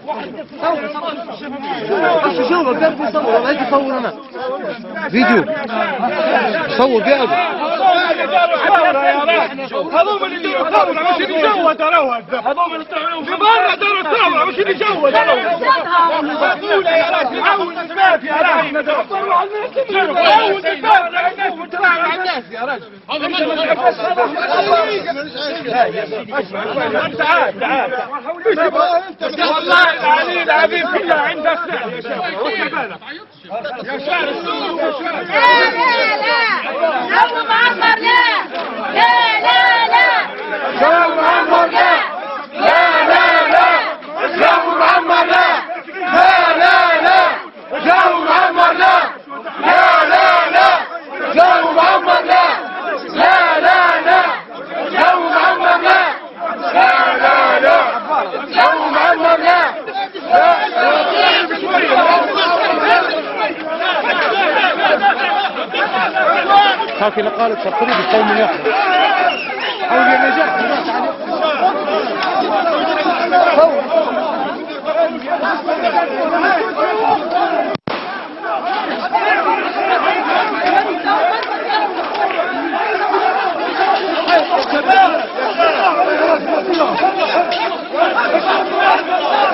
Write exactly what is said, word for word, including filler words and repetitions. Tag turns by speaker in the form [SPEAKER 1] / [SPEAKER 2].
[SPEAKER 1] شو شو قاعد بيصور والله يجي يصورنا فيديو صور قاعد
[SPEAKER 2] هذول اللي يدوروا الثوره مش اللي جوا دروها هذول اللي طلعوا في برا دوروا الثوره مش اللي جوا دروها مسؤوله يا راجل عاون الباب يا راجل دوروا على الناس عاون الباب على الناس وتراعوا على الناس يا راجل هذا ما تعال تعال والله العلي العظيم كلها عندك يا شباب يا شارع السوق يا شارع
[SPEAKER 3] لا لا لا جو معمر لا لا لا لا جو معمر لا لا لا لا جو معمر لا لا لا لا جو معمر لا لا لا لا جو معمر لا لا لا لا جو معمر لا لا لا لا جو معمر لا
[SPEAKER 1] لكن قالت تقريب القوم يخرج حول النجاح
[SPEAKER 3] شباب